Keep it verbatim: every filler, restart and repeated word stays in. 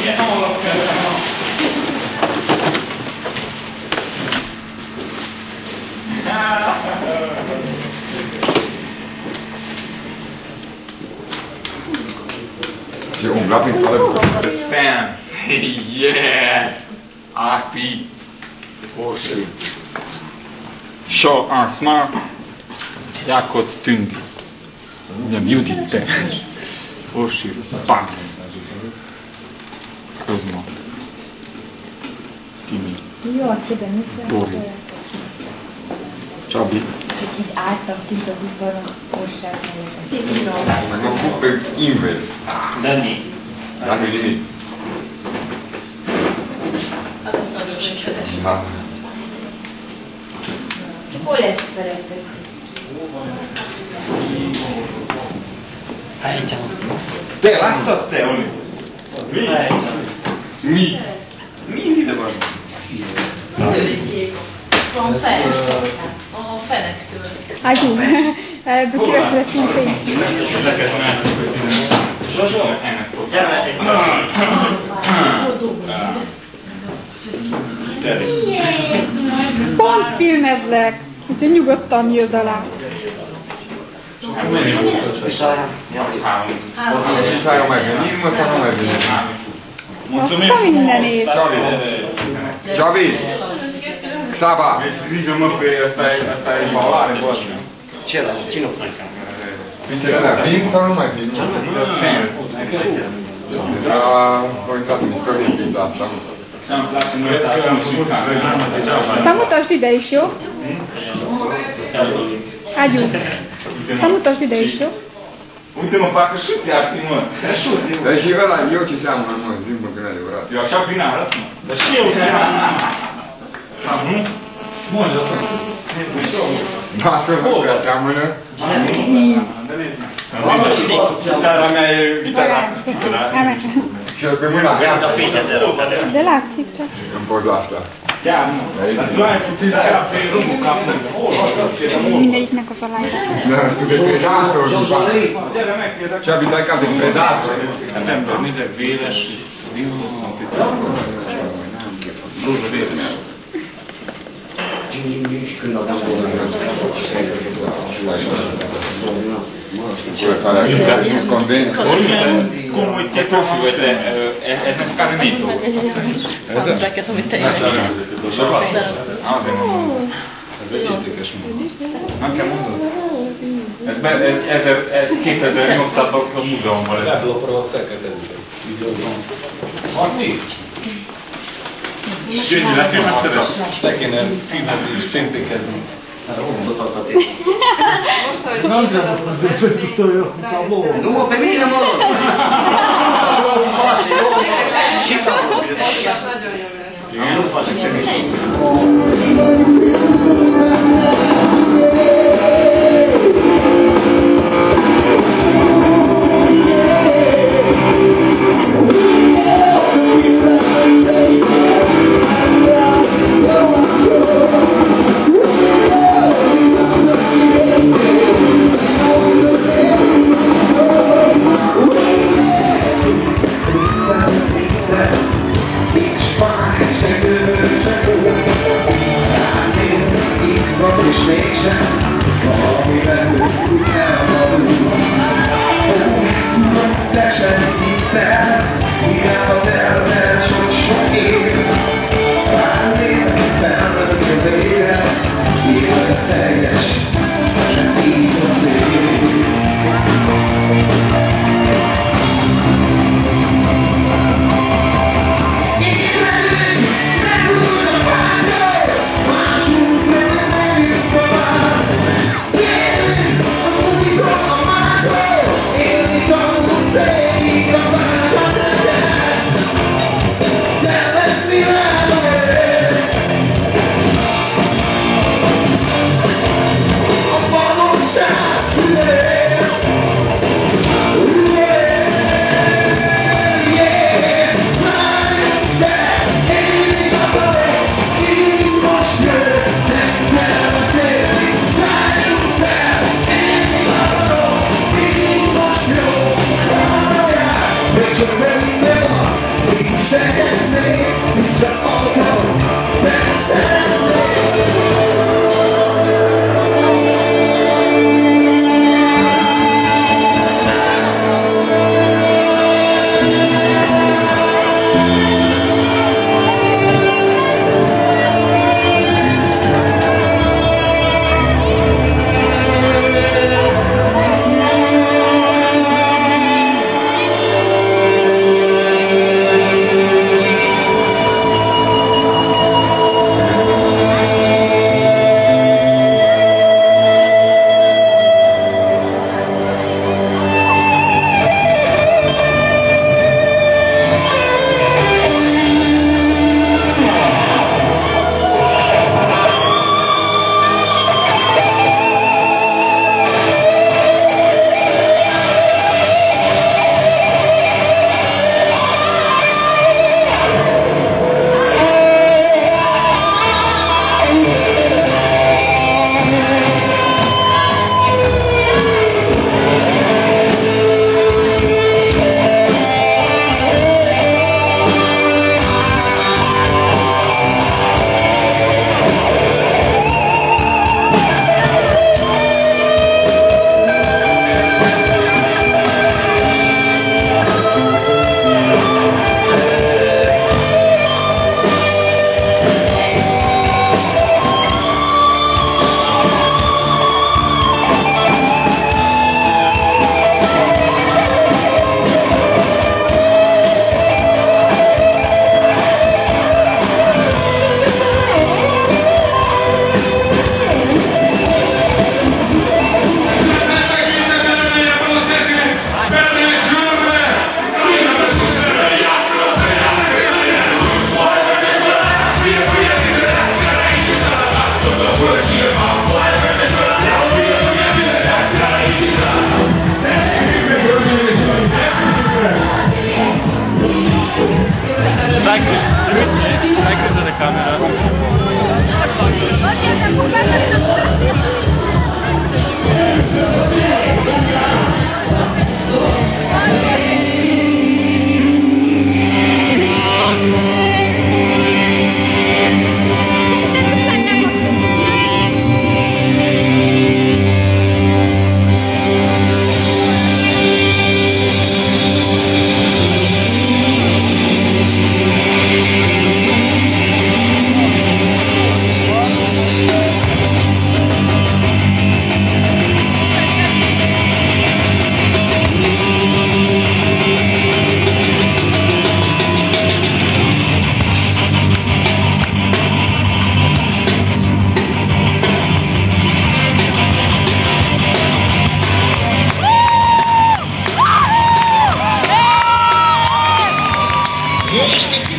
J'ai umblat min svala. The fans. Yes. Happy. Horseshoe. Show and smile. Jakob Stundi. Nem Judit. Horseshoe. Pax. Kozma. Timi. Jó, akiben mit Bori. Csabi. Csak így álltam kint az udvaron, orság mellett. Meg a Fuppe Inverse. Dani. Dani, Dini. Hát ez nagyon sikeres. Na. Hol lesz felettek? Te láttad te, Oli? Mi? Mi? Mi ez ide van? Tőlük kék. Van fenek. A fenektől. Ágyú, ebből kiveszünk pénzt. Zsazsa? Gyere egy Pont filmezlek, úgyhogy nyugodtan jösd alá. Sai mai venim sau nu mai venim? Akkor mindenét. Xavi! Xaba! Diciamo che stai stai parlare poi. C'era, cine fu? Vincere, vin sau nu mai vin? Fans. Era o intrat în istorie pizza asta. Ci-am place noi că am făcut Să mutasd ide is, jó? Ágyú, să mutasd ide is, jó? Uite, mă fac șuti ar fi, mă. Șuti. Dar și ăla, eu ce seamănă, mă, zi-mă că n-ai adevărat. Eu așa bine arăt, mă. Dar și eu seamănă. Nu? Bun, eu sunt. Da, să nu prea seamănă. Gitara mea e gitara acustică, da? Și eu pe mâna mea. De látszik csak. În poza asta. Chiar, mă. Dar tu ai puțin cea pe râmbul capului. Mindegyiknek az alája. Da, știu de predator. Ce-a vitat ca de predator. Ember nézek, véres, vízhosszan, Zsuzsa véres. Olyan komoly te profi vagy, de ez nem kár négy Soundtracket, amit te írtál. Azért mondom. Ez egy értékes munka. Nem kell mondod? Ez, be, ez, ez, ez kétezer-nyolcszázban a múzeumban lesz. Leplopról fel kell tenni ezt. Hanci? Gyöngyű, lehet filmeszteres? Le kéne filmezni és fénykékezni. Most, hogy nem tudom, az no, per me la moda. Nagyon jó. Nem facsak te is. Remember, Este